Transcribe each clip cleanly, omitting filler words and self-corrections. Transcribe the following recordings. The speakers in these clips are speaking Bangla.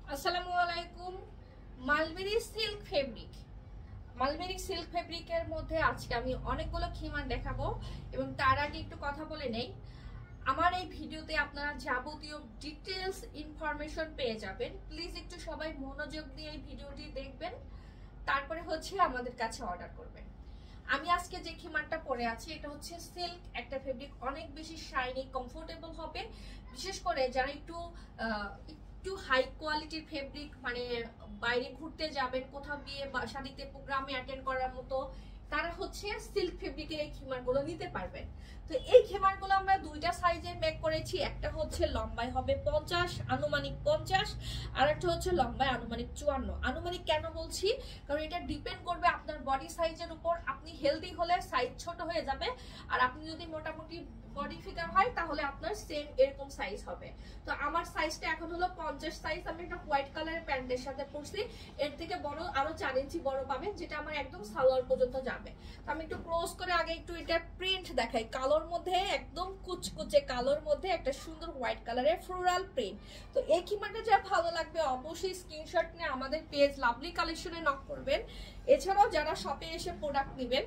আসসালামু আলাইকুম। Mulberry silk fabric, mulberry silk ফেব্রিকের মধ্যে আজকে আমি অনেকগুলো খিমার দেখাবো এবং তার আগে একটু কথা বলে নেই। আমার এই ভিডিওতে আপনারা যাবতীয় ডিটেলস ইনফরমেশন পেয়ে যাবেন। প্লিজ একটু সবাই মনোযোগ দিয়ে এই ভিডিওটি দেখবেন, তারপরে হচ্ছে আমাদের কাছে অর্ডার করবেন। আমি আজকে যে খিমারটা পরে আছি এটা হচ্ছে সিল্ক একটা ফেব্রিক, অনেক বেশি শাইনি কমফোর্টেবল হবে। বিশেষ করে যারা একটু হাই কোয়ালিটির ফেব্রিক, মানে বাইরে ঘুরতে যাবেন, কোথাও বিয়ে বা শাদীতে প্রোগ্রামে অ্যাটেন্ড করার মতো, তারা হচ্ছে সিল্ক ফেব্রিকের এই খিমারগুলো নিতে পারবেন। তো এই খিমারগুলো আমরা দুইটা সাইজে মেক করেছি। একটা হচ্ছে লম্বায় হবে 50, আনুমানিক 50, আর একটা হচ্ছে লম্বায় আনুমানিক 54। আনুমানিক কেন বলছি, কারণ এটা ডিপেন্ড করবে আপনার বডি সাইজের উপর। আপনি হেলদি হলে সাইজ ছোট হয়ে যাবে, আর আপনি যদি মোটামুটি বডি ফিগার হয় তাহলে আপনার সেম এরকম সাইজ হবে। তো আমার সাইজটা এখন হলো 50 সাইজ। আমি একটা হোয়াইট কালারের প্যান্টের সাথে পরছি, এর থেকে বড় আরো 4 ইঞ্চি বড় পাবেন, যেটা আমার একদম সালোয়ার পর্যন্ত যাবে। তো আমি একটু ক্লোজ করে আগে একটু এটার প্রিন্ট দেখাই। কালোর মধ্যে একদম কুচকুচে কালোর মধ্যে একটা সুন্দর হোয়াইট কালারের ফ্লোরাল প্রিন্ট। তো এই খিমারটা যা ভালো লাগবে অবশ্যই স্ক্রিনশট নিয়ে আমাদের পেজ লাভলি কালেকশনে নক করবেন। এছাড়াও যারা শপে এসে প্রোডাক্ট নেবেন,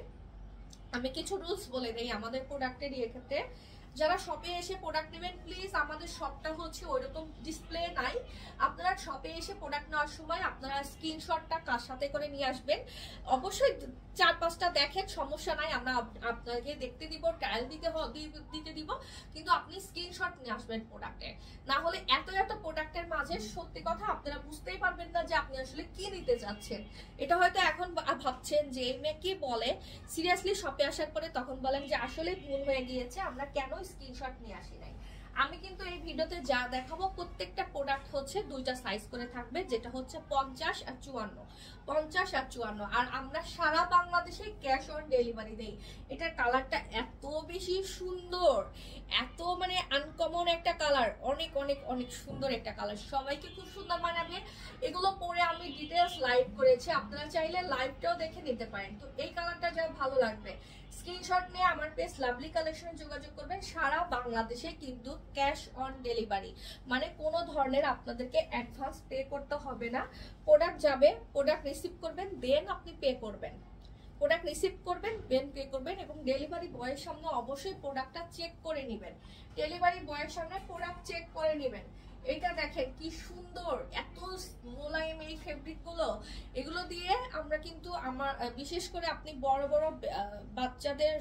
আমি কিছু রুলস বলে দেই আমাদের প্রোডাক্টের ক্ষেত্রে। যারা শপে এসে প্রোডাক্ট নেবেন, প্লিজ আমাদের শপটা হচ্ছে ওইরকম ডিসপ্লে নাই। আপনারা শপে এসে প্রোডাক্ট নেওয়ার সময় আপনারা স্ক্রিনশটটা কার সাথে করে নিয়ে আসবেন। অবশ্যই 4-5টা দেখেন, সমস্যা নাই, আমরা আপনাকে দেখতে দিব, ট্রায়াল দিতে দিব, কিন্তু আপনি স্ক্রিনশট নিয়ে আসবেন প্রোডাক্টের। না হলে এত প্রোডাক্টের মাঝে সত্যি কথা আপনারা বুঝতেই পারবেন না যে আপনি আসলে কি নিতে চাচ্ছেন। এটা হয়তো এখন ভাবছেন যে এই মেয়ে কি বলে, সিরিয়াসলি শপে আসার পরে তখন বলেন যে আসলে ভুল হয়ে গিয়েছে, আমরা কেন স্ক্রিনশট নিয়ে আসি নাই। আমি কিন্তু এই ভিডিওতে যা দেখাবো প্রত্যেকটা প্রোডাক্ট হচ্ছে দুইটা সাইজ করে থাকবে, যেটা হচ্ছে 50 আর 54, 50 আর 54। আর আমরা সারা বাংলাদেশে ক্যাশ অন ডেলিভারি দেই। এটার কালারটা এত বেশি সুন্দর, এত মানে আনকমন একটা কালার, অনেক অনেক অনেক সুন্দর একটা কালার, সবাইকে খুব সুন্দর মানাবে। এগুলো পরে আমি ডিটেলস লাইভ করেছি, আপনারা চাইলে লাইভটাও দেখে নিতে পারেন। তো এই কালারটা যা ভালো লাগবে স্ক্রিনশট নিয়ে আমার পেজ লাভলি কালেকশনে যোগাযোগ করবেন। সারা বাংলাদেশে কিন্তু ক্যাশ অন ডেলিভারি, মানে কোনো ধরনের আপনাদেরকে অ্যাডভান্স পে করতে হবে না। প্রোডাক্ট যাবে, প্রোডাক্ট রিসিভ করবেন, দেন আপনি পে করবেন। প্রোডাক্ট রিসিভ করবেন, দেন পে করবেন, এবং ডেলিভারি বয়ের সামনে অবশ্যই প্রোডাক্টটা চেক করে নেবেন। ডেলিভারি বয়ের সামনে প্রোডাক্ট চেক করে নেবেন। এটা দেখেন কি সুন্দর, এত মোলায়েম এই ফেব্রিক গুলো। এগুলো দিয়ে আমরা কিন্তু আমার বিশেষ করে আপনি বড় বড় বাচ্চাদের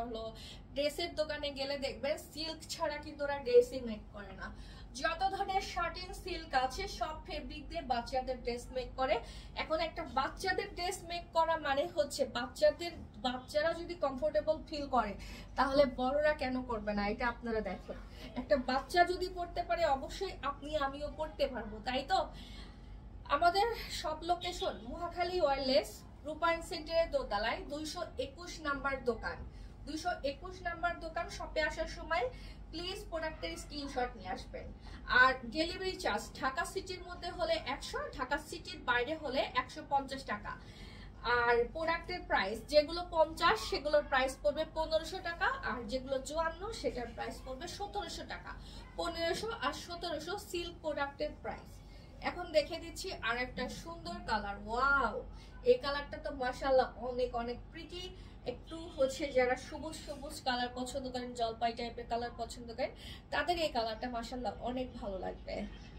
ড্রেসের দোকানে গেলে দেখবেন সিল্ক ছাড়া কিন্তু ওরা ড্রেসই মেক করে না। যত ধরনের শার্টিন সিল্ক আছে সব ফেব্রিক দিয়ে বাচ্চাদের ড্রেস মেক করে। এখন একটা বাচ্চাদের ড্রেস মেক করা মানে হচ্ছে বাচ্চারা যদি কমফোর্টেবল ফিল করে তাহলে বড়রা কেন করবে না। এটা আপনারা দেখেন, একটা বাচ্চা যদি পড়তে পারে অবশ্যই আপনি আমিও পড়তে পারবো, তাই তো। আমাদের সব লোকেশন মহাখালী ওয়্যারলেস, রূপায়ণ সেন্টারের দোতলায় 221 নাম্বার দোকান। 221 নাম্বার দোকান। শপে আসার সময় প্লিজ প্রোডাক্টের স্ক্রিনশট নিয়ে আসবেন। আর ডেলিভারি চার্জ ঢাকা সিটির মধ্যে হলে 100, ঢাকা সিটির বাইরে হলে 150 টাকা। আর প্রোডাক্টের প্রাইস যেগুলো 50 সেগুলোর প্রাইস পড়বে 1500 টাকা, আর যেগুলো 54 সেটার প্রাইস পড়বে 1700 টাকা। 1500 আর 1700 সিল্ক প্রোডাক্টের প্রাইস। এখন দেখে দিচ্ছি আর একটা সুন্দর কালার। ওয়াও, এই কালারটা তো মাশাআল্লাহ অনেক অনেক প্রিটি। একটু হচ্ছে যারা সবুজ সবুজ কালার পছন্দ করেন, জলপাই টাইপের কালার পছন্দ করেন, তাদের এই কালারটা মাশাআল্লাহ অনেক ভালো লাগবে।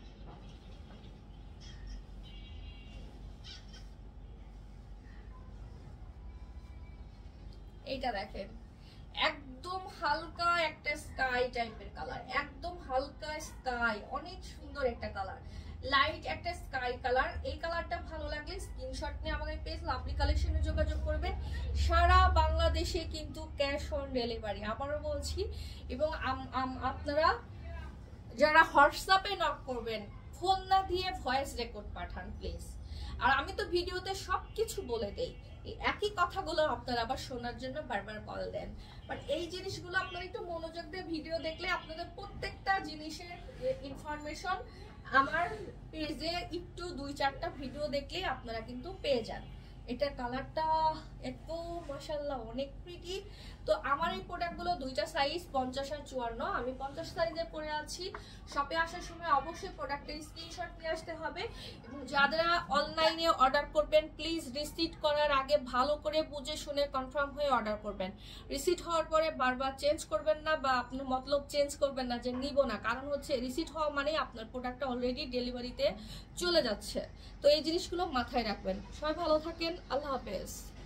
এইটা দেখেন, একদম হালকা একটা স্কাই টাইপের কালার, একদম হালকা স্কাই, অনেক সুন্দর একটা কালার, লাইট একটা স্কাই কালার। এই কালারটা ভালো লাগলে স্ক্রিনশট নিয়ে আমাদের পেজ লাভলি কালেকশনে যোগাযোগ করবেন। সারা বাংলাদেশে কিন্তু ক্যাশ অন ডেলিভারি, আবারও বলছি। এবং আপনারা যারা হোয়াটসঅ্যাপে নক করবেন, ফোন না দিয়ে ভয়েস রেকর্ড পাঠান প্লিজ। আর আমি তো ভিডিওতে সবকিছু বলে দেই, একই কথাগুলো আপনারা আবার শোনার জন্য বারবার কল দেন। বাট এই জিনিসগুলো আপনারা একটু মনোযোগ দিয়ে ভিডিও দেখলে আপনাদের প্রত্যেকটা জিনিসের ইনফরমেশন আমার পেজে একটু 2-4টা ভিডিও দেখলে আপনারা কিন্তু পেয়ে যান। এটার কালারটা এত মাশাআল্লাহ অনেক প্রিটি। তো আমার এই প্রোডাক্টগুলো দুইটা সাইজ 50 আর 54, আমি 50 সাইজের পরে আছি। শপে আসার সময় অবশ্যই প্রোডাক্টের স্ক্রিনশট নিয়ে আসতে হবে, এবং যারা অনলাইনে অর্ডার করবেন প্লিজ রিসিট করার আগে ভালো করে বুঝে শুনে কনফার্ম হয়ে অর্ডার করবেন। রিসিট হওয়ার পরে বারবার চেঞ্জ করবেন না, বা আপনার মতলব চেঞ্জ করবেন না যে নিব না, কারণ হচ্ছে রিসিট হওয়া মানে আপনার প্রোডাক্টটা অলরেডি ডেলিভারিতে চলে যাচ্ছে। তো এই জিনিসগুলো মাথায় রাখবেন। সবাই ভালো থাকেন, আল্লাহ হাফেজ।